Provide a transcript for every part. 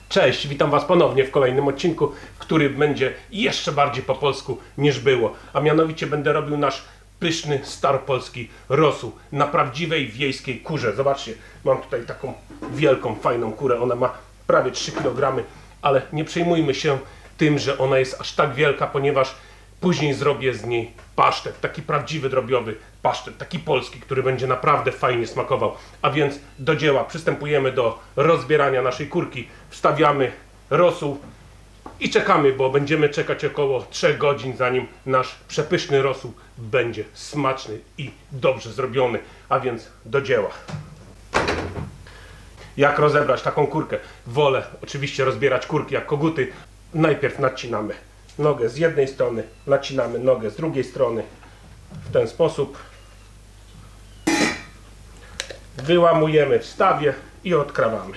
Cześć, witam Was ponownie w kolejnym odcinku, który będzie jeszcze bardziej po polsku niż było. A mianowicie będę robił nasz pyszny, staropolski rosół na prawdziwej wiejskiej kurze. Zobaczcie, mam tutaj taką wielką, fajną kurę. Ona ma prawie 3 kg, ale nie przejmujmy się tym, że ona jest aż tak wielka, ponieważ później zrobię z niej pasztet, taki prawdziwy, drobiowy pasztet, taki polski, który będzie naprawdę fajnie smakował. A więc do dzieła, przystępujemy do rozbierania naszej kurki, wstawiamy rosół i czekamy, bo będziemy czekać około 3 godzin, zanim nasz przepyszny rosół będzie smaczny i dobrze zrobiony. A więc do dzieła. Jak rozebrać taką kurkę? Wolę oczywiście rozbierać kurki jak koguty. Najpierw nacinamy nogę z jednej strony, nacinamy nogę z drugiej strony w ten sposób. Wyłamujemy w stawie i odkrawamy.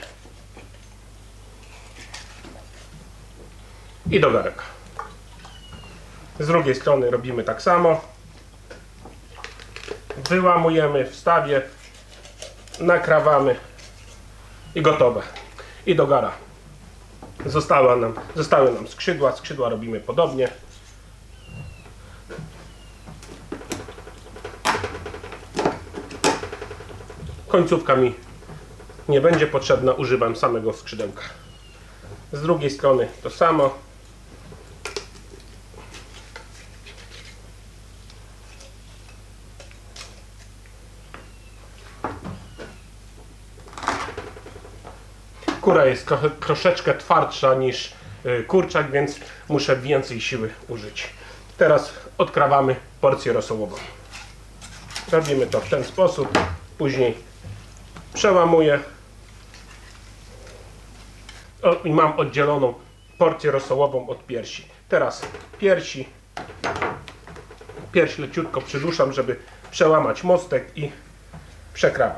I do garnka. Z drugiej strony robimy tak samo. Wyłamujemy w stawie, nakrawamy i gotowe. I do gara. Zostały nam skrzydła robimy podobnie. Końcówka mi nie będzie potrzebna, używam samego skrzydełka. Z drugiej strony to samo. Kura jest troszeczkę twardsza niż kurczak, więc muszę więcej siły użyć. Teraz odkrawamy porcję rosołową. Robimy to w ten sposób. Później przełamuję. I mam oddzieloną porcję rosołową od piersi. Teraz pierś leciutko przyduszam, żeby przełamać mostek i przekrawam.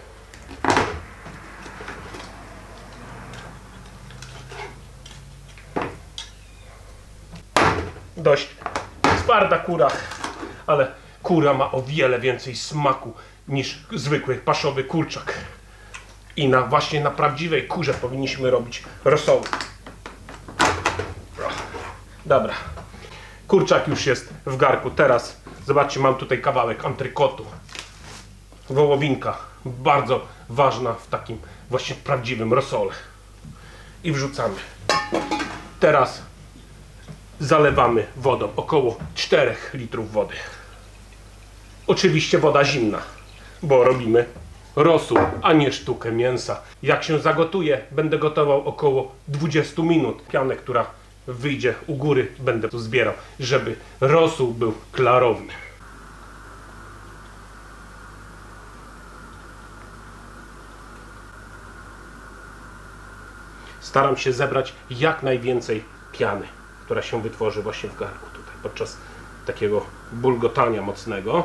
Dość twarda kura, ale kura ma o wiele więcej smaku niż zwykły paszowy kurczak. I właśnie na prawdziwej kurze powinniśmy robić rosoły. Dobra, kurczak już jest w garku. Teraz zobaczcie, mam tutaj kawałek antrykotu. Wołowinka, bardzo ważna w takim właśnie prawdziwym rosole. I wrzucamy. Teraz zalewamy wodą, około 4 litrów wody. Oczywiście woda zimna, bo robimy rosół, a nie sztukę mięsa. Jak się zagotuje, będę gotował około 20 minut. Pianę, która wyjdzie u góry, będę tu zbierał, żeby rosół był klarowny. Staram się zebrać jak najwięcej piany, która się wytworzy właśnie w garnku tutaj podczas takiego bulgotania mocnego.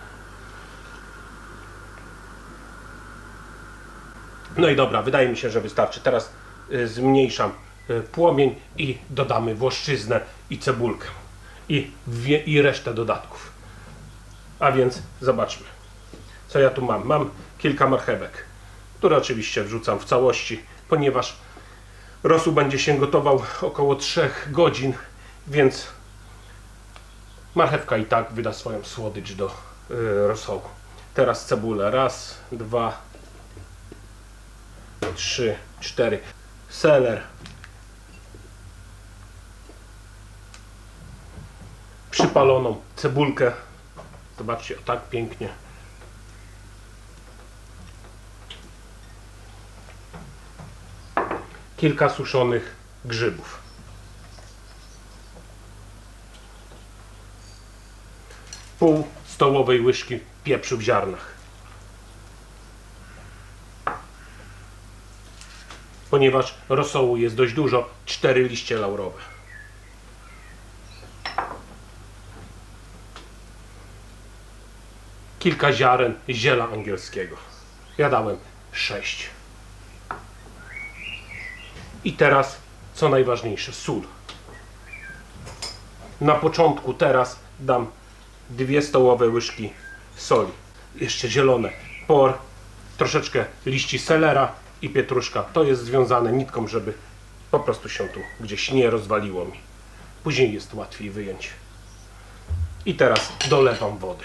No i dobra, wydaje mi się, że wystarczy. Teraz zmniejszam płomień i dodamy włoszczyznę i cebulkę i resztę dodatków. A więc zobaczmy, co ja tu mam. Mam kilka marchewek, które oczywiście wrzucam w całości, ponieważ rosół będzie się gotował około 3 godzin, więc marchewka i tak wyda swoją słodycz do rosołu. Teraz cebulę. 1, 2, 3, 4. Seler. Przypaloną cebulkę. Zobaczcie, o tak pięknie. Kilka suszonych grzybów. Pół stołowej łyżki pieprzu w ziarnach. Ponieważ rosołu jest dość dużo, 4 liście laurowe. Kilka ziaren ziela angielskiego. Ja dałem 6. I teraz, co najważniejsze, sól. Na początku teraz dam 2 stołowe łyżki soli. Jeszcze zielone. Por, troszeczkę liści selera i pietruszka. To jest związane nitką, żeby Po prostu się tu gdzieś nie rozwaliło mi. Później jest łatwiej wyjąć. I teraz dolewam wody.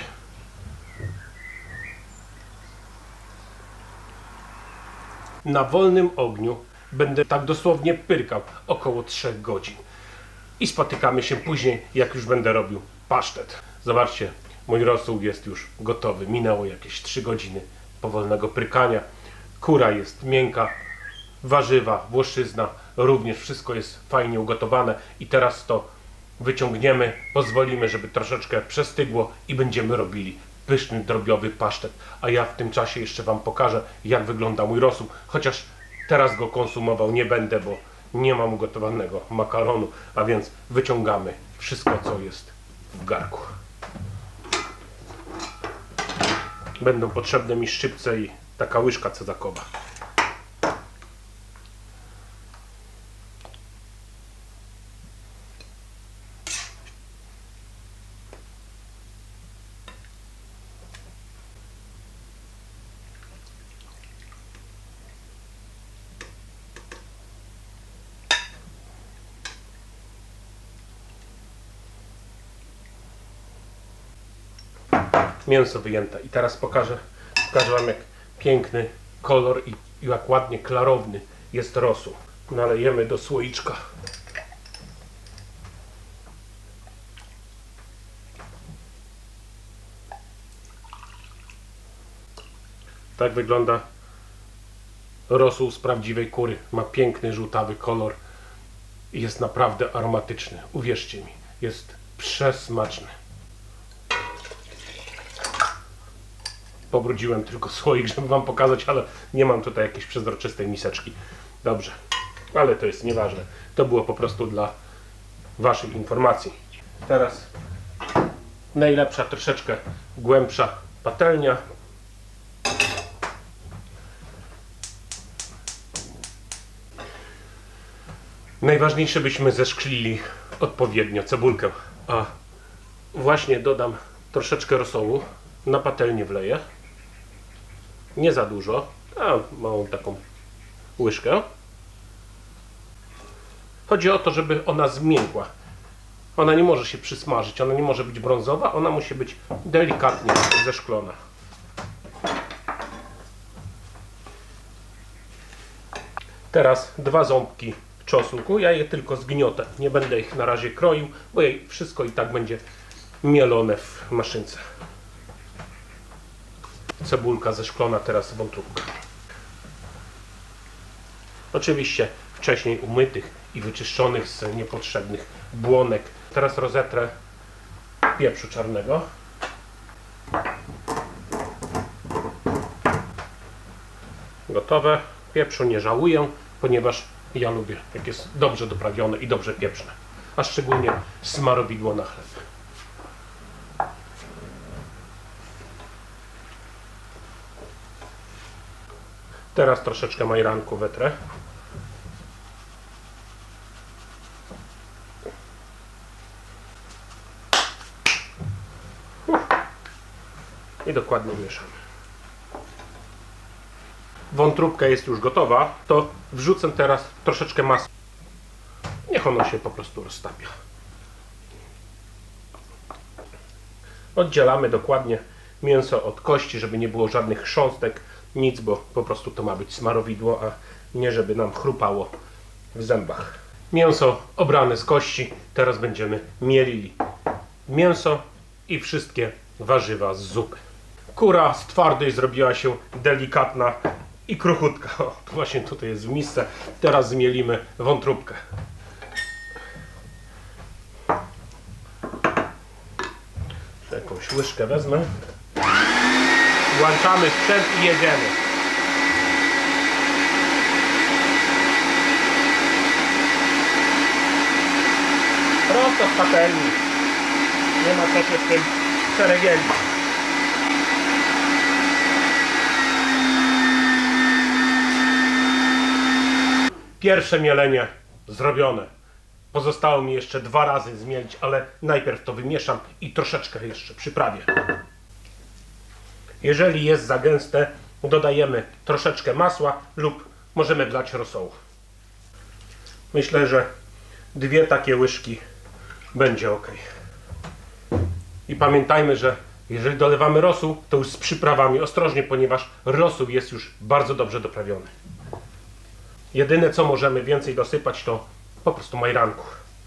Na wolnym ogniu będę tak dosłownie pyrkał około 3 godzin. I spotykamy się później, jak już będę robił pasztet. Zobaczcie, mój rosół jest już gotowy. Minęło jakieś 3 godziny powolnego prykania. Kura jest miękka, warzywa, włoszczyzna, również wszystko jest fajnie ugotowane. I teraz to wyciągniemy, pozwolimy, żeby troszeczkę przestygło i będziemy robili pyszny, drobiowy pasztet. A ja w tym czasie jeszcze Wam pokażę, jak wygląda mój rosół. Chociaż teraz go konsumował nie będę, bo nie mam ugotowanego makaronu. A więc wyciągamy wszystko, co jest w garku. Będą potrzebne mi szczypce i taka łyżka cezakowa. Mięso wyjęte i teraz pokażę Wam, jak piękny kolor i jak ładnie klarowny jest rosół. Nalejemy do słoiczka. Tak wygląda rosół z prawdziwej kury. Ma piękny żółtawy kolor i jest naprawdę aromatyczny. Uwierzcie mi, jest przesmaczny. Pobrudziłem tylko słoik, żeby Wam pokazać, ale nie mam tutaj jakiejś przezroczystej miseczki. Dobrze, ale to jest nieważne. To było po prostu dla Waszych informacji. Teraz najlepsza, troszeczkę głębsza patelnia. Najważniejsze, byśmy zeszklili odpowiednio cebulkę. A właśnie dodam troszeczkę rosołu. Na patelnię wleję. Nie za dużo, a małą taką łyżkę. Chodzi o to, żeby ona zmiękła. Ona nie może się przysmażyć, ona nie może być brązowa, ona musi być delikatnie zeszklona. Teraz 2 ząbki czosnku. Ja je tylko zgniotę. Nie będę ich na razie kroił, bo wszystko i tak będzie mielone w maszynce. Cebulka zeszklona, teraz wątróbka. Oczywiście wcześniej umytych i wyczyszczonych z niepotrzebnych błonek. Teraz rozetrę pieprzu czarnego. Gotowe. Pieprzu nie żałuję, ponieważ ja lubię, jak jest dobrze doprawione i dobrze pieprzne. A szczególnie smarowidło na chleb. Teraz troszeczkę majranku wetrę. I dokładnie mieszamy. Wątróbka jest już gotowa, to wrzucę teraz troszeczkę masła. Niech ono się po prostu roztapia. Oddzielamy dokładnie mięso od kości, żeby nie było żadnych chrząstek, nic, bo po prostu to ma być smarowidło, a nie żeby nam chrupało w zębach. Mięso obrane z kości, teraz będziemy mielili mięso i wszystkie warzywa z zupy. Kura z twardej zrobiła się delikatna i kruchutka. O, właśnie tutaj jest w misce. Teraz zmielimy wątróbkę. Jakąś łyżkę wezmę. Włączamy sprzęt i jedziemy. Prosto z patelni. Nie ma co się z tym przeregielić. Pierwsze mielenie zrobione. Pozostało mi jeszcze 2 razy zmielić, ale najpierw to wymieszam i troszeczkę jeszcze przyprawię. Jeżeli jest za gęste, dodajemy troszeczkę masła lub możemy wlać rosołu. Myślę, że 2 takie łyżki będzie ok. I pamiętajmy, że jeżeli dolewamy rosół, to już z przyprawami ostrożnie, ponieważ rosół jest już bardzo dobrze doprawiony. Jedyne co możemy więcej dosypać to po prostu majranku.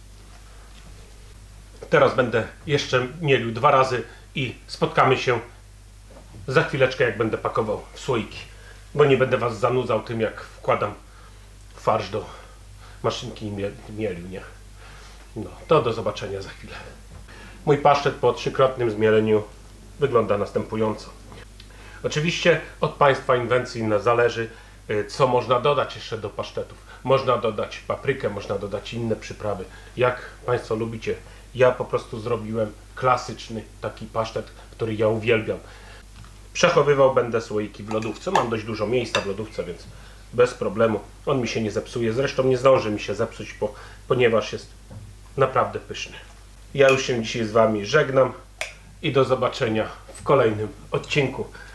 Teraz będę jeszcze mielił 2 razy i spotkamy się za chwileczkę, jak będę pakował w słoiki. Bo nie będę was zanudzał tym, jak wkładam farsz do maszynki i mielił, nie? No, to do zobaczenia za chwilę. Mój pasztet po 3-krotnym zmieleniu wygląda następująco. Oczywiście od Państwa inwencji zależy, co można dodać jeszcze do pasztetów. Można dodać paprykę, można dodać inne przyprawy, jak Państwo lubicie. Ja po prostu zrobiłem klasyczny taki pasztet, który ja uwielbiam. Przechowywał będę słoiki w lodówce. Mam dość dużo miejsca w lodówce, więc bez problemu. On mi się nie zepsuje. Zresztą nie zdąży mi się zepsuć, ponieważ jest naprawdę pyszny. Ja już się dzisiaj z Wami żegnam i do zobaczenia w kolejnym odcinku.